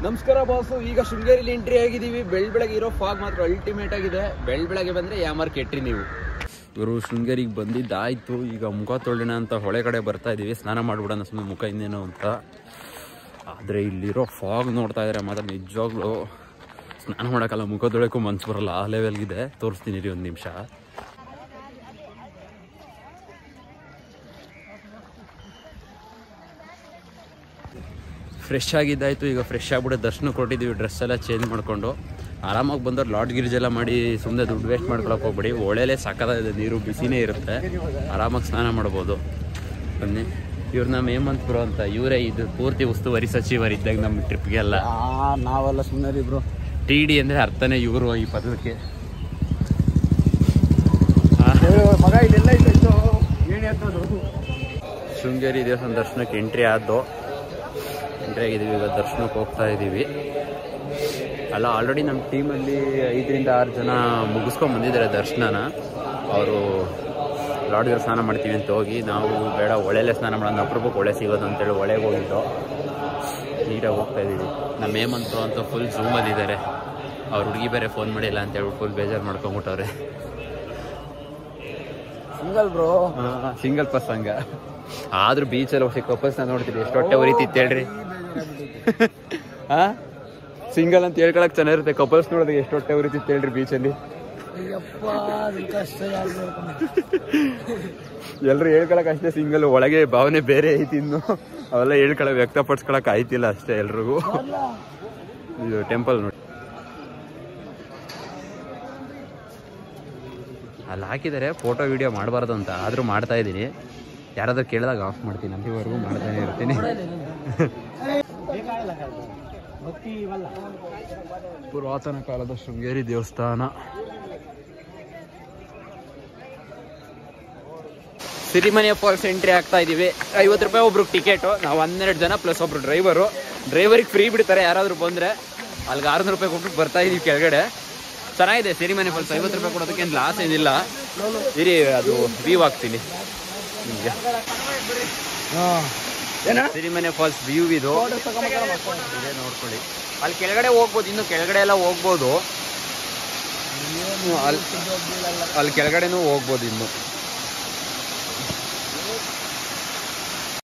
ನಮಸ್ಕಾರ ಬಾಸು. ಈಗ ಶೃಂಗೇರಿಲಿ ಎಂಟ್ರಿ ಆಗಿದ್ದೀವಿ. ಬೆಳಗ್ಗೆ ಇರೋ ಫಾಗ್ ಮಾತ್ರ ಅಲ್ಟಿಮೇಟ್ ಆಗಿದೆ. ಬೆಳಗ್ಗೆ ಬಂದರೆ ಯಾಮಾರ್ ಕೆಟ್ರಿ ನೀವು. ಇವರು ಶೃಂಗೇರಿಗೆ ಬಂದಿದ್ದಾಯಿತು. ಈಗ ಮುಖ ತೊಳೆಯೋಣ ಅಂತ ಹೊಳೆ ಕಡೆ ಬರ್ತಾ ಇದ್ದೀವಿ. ಸ್ನಾನ ಮಾಡಿಬಿಡೋಣ ಸುಮ್ಮನೆ ಮುಖ ಇನ್ನೇನು ಅಂತ. ಆದರೆ ಇಲ್ಲಿರೋ ಫಾಗ್ ನೋಡ್ತಾ ಇದ್ದಾರೆ ಮಾತ್ರ ನಿಜವಾಗ್ಲೂ ಸ್ನಾನ ಮಾಡೋಕ್ಕಲ್ಲ, ಮುಖ ತೊಳೆಯೋಕ್ಕೂ ಮನ್ಸು ಬರೋಲ್ಲ, ಆ ಲೆವೆಲ್ಗಿದೆ. ತೋರಿಸ್ತೀನಿ ರೀ ಒಂದು ನಿಮಿಷ. ಫ್ರೆಶ್ ಆಗಿದ್ದಾಯಿತು. ಈಗ ಫ್ರೆಶ್ ಆಗಿಬಿಟ್ಟು ದರ್ಶನ ಕೊಟ್ಟಿದ್ದೀವಿ. ಡ್ರೆಸ್ ಎಲ್ಲ ಚೇಂಜ್ ಮಾಡಿಕೊಂಡು ಆರಾಮಾಗಿ ಬಂದವ್ರು ಲಾಡ್ ಗಿರ್ಜೆಲ್ಲ ಮಾಡಿ ಸುಮ್ಮನೆ ದುಡ್ಡು ವೇಸ್ಟ್ ಮಾಡ್ಕೊಳಕ್ಕೆ ಹೋಗ್ಬೇಡಿ. ಒಳ್ಳೆಯಲ್ಲೇ ಸಕ್ಕತ್ತಾಗಿದೆ, ನೀರು ಬಿಸಿನೇ ಇರುತ್ತೆ, ಆರಾಮಾಗಿ ಸ್ನಾನ ಮಾಡ್ಬೋದು. ಬನ್ನಿ. ಇವ್ರು ನಮ್ಮ ಹೇಮಂತ್ ಬ್ರೋ ಅಂತ, ಇವರೇ ಇದು ಪೂರ್ತಿ ಉಸ್ತುವಾರಿ ಸಚಿವರಿದ್ದಾಗ ನಮ್ಮ ಟ್ರಿಪ್ಗೆಲ್ಲ. ನಾವೆಲ್ಲ ಸುಮ್ಮನೆ ಇಬ್ರು. ಟಿ ಡಿ ಅಂದರೆ ಅರ್ಥನೇ ಇವರು ಈ ಪದಕ್ಕೆ. ಮಗ ಇದೆಲ್ಲ ಇತ್ತು ಏನು ಶೃಂಗೇರಿ ದೇವಸ್ಥಾನ ದರ್ಶನಕ್ಕೆ ಎಂಟ್ರಿ ಆಗಿದ್ದೀವಿ. ಈಗ ದರ್ಶನಕ್ಕೆ ಹೋಗ್ತಾ ಇದ್ದೀವಿ. ಅಲ್ಲ, ಆಲ್ರೆಡಿ ನಮ್ಮ ಟೀಮಲ್ಲಿ 5 ರಿಂದ 6 ಜನ ಮುಗಿಸ್ಕೊಂಡು ಬಂದಿದ್ದಾರೆ ದರ್ಶನನ. ಅವರು ಲಾಡ್ಗೆ ಸ್ನಾನ ಮಾಡ್ತೀವಿ ಅಂತ ಹೋಗಿ, ನಾವು ಬೇಡ ಹೊಳೆಯಲ್ಲೇ ಸ್ನಾನ ಮಾಡೋಣ, ಅಪರೂಪಕ್ಕೆ ಹೊಳೆ ಸಿಗೋದು ಅಂತೇಳಿ ಹೊಳೆಗೆ ಹೋಗಿದ್ದು ನೀರಾಗಿ ಹೋಗ್ತಾ ಇದ್ದೀವಿ. ನಮ್ಮ ಹೇಮಂತು ಅಂತ ಫುಲ್ ಝೂಮಲ್ಲಿದ್ದಾರೆ. ಅವ್ರ ಹುಡುಗಿ ಬೇರೆ ಫೋನ್ ಮಾಡಿಲ್ಲ ಅಂತೇಳಿ ಫುಲ್ ಬೇಜಾರು ಮಾಡ್ಕೊಂಬಿಟ್ಟವ್ರೆ. ಸಿಂಗಲ್ ಬ್ರೋ, ಸಿಂಗಲ್ ಪಸ್ ಹಂಗ. ಆದ್ರೂ ಬೀಚಲ್ಲಿ ಹೋಗಿ ಕಪಲ್ಸ್ನ ನೋಡ್ತೀವಿ, ಎಷ್ಟು ಹೊಟ್ಟೆ ಉರಿತಿತ್ತು ಹೇಳ್ರಿ. ಸಿಂಗಲ್ ಅಂತ ಹೇಳ್ಕೊಳಕ್ ಚೆನ್ನಾಗಿರುತ್ತೆ, ಕಪಲ್ಸ್ ನೋಡಿದ್ರೆ ಎಷ್ಟು ಹೊಟ್ಟೆ ಉರಿತಿತ್ತು ಹೇಳ್ರಿ ಬೀಚಲ್ಲಿ. ಎಲ್ರು ಹೇಳ್ಕೊಳಕ್ ಅಷ್ಟೇ ಸಿಂಗಲ್, ಒಳಗೆ ಭಾವನೆ ಬೇರೆ ಐತಿ. ಇನ್ನು ಅವೆಲ್ಲ ಹೇಳ್ಕೊಳಕ್ ವ್ಯಕ್ತಪಡಿಸ್ಕೊಳಕ್ ಆಯ್ತಿಲ್ಲ ಅಷ್ಟೇ ಎಲ್ರಿಗೂ. ಇದು ಟೆಂಪಲ್ ನೋಡಿ, ಅಲ್ಲಿ ಹಾಕಿದ್ದಾರೆ ಫೋಟೋ ವಿಡಿಯೋ ಮಾಡಬಾರ್ದು ಅಂತ, ಆದರೂ ಮಾಡ್ತಾ ಇದ್ದೀನಿ. ಯಾರಾದ್ರೂ ಕೇಳಿದಾಗ ಆಫ್ ಮಾಡ್ತೀನಿ, ಅಲ್ಲಿವರೆಗೂ ಮಾಡ್ತಾನೆ ಇರ್ತೀನಿ. ಪುರಾತನ ಕಾಲದ ಶೃಂಗೇರಿ ದೇವಸ್ಥಾನ. ಸಿರಿಮನೆ ಫಾಲ್ಸ್ ಎಂಟ್ರಿ ಆಗ್ತಾ ಇದೀವಿ. 50 ರೂಪಾಯಿ ಒಬ್ರಿಗೆ ಟಿಕೆಟು. ನಾವು 12 ಜನ ಪ್ಲಸ್ ಒಬ್ರು ಡ್ರೈವರಿಗೆ ಫ್ರೀ ಬಿಡ್ತಾರೆ ಯಾರಾದರೂ ಬಂದರೆ. ಅಲ್ಲಿಗೆ 600 ರೂಪಾಯಿ ಕೊಟ್ಟು ಬರ್ತಾ ಇದೀವಿ ಕೆಳಗಡೆ. ಚೆನ್ನಾಗಿದೆ ಸಿರಿಮನೆ ಫಾಲ್ಸ್. 50 ರೂಪಾಯಿ ಕೊಡೋದಕ್ಕೆ ಏನು ಲಾಸ್ ಏನಿಲ್ಲ. ಇರಿ, ಅದು ವ್ಯೂ ಆಗ್ತೀನಿ ನಿಮಗೆ. ಸಿರಿಮನೆ ಫಾಲ್ಸ್ ವ್ಯೂ ಇದು ನೋಡ್ಕೊಳ್ಳಿ. ಅಲ್ಲಿ ಕೆಳಗಡೆ ಹೋಗ್ಬೋದು, ಇನ್ನು ಕೆಳಗಡೆ ಎಲ್ಲ ಹೋಗ್ಬೋದು. ಅಲ್ಲಿ ಕೆಳಗಡೆನೂ ಹೋಗ್ಬೋದು ಇನ್ನು.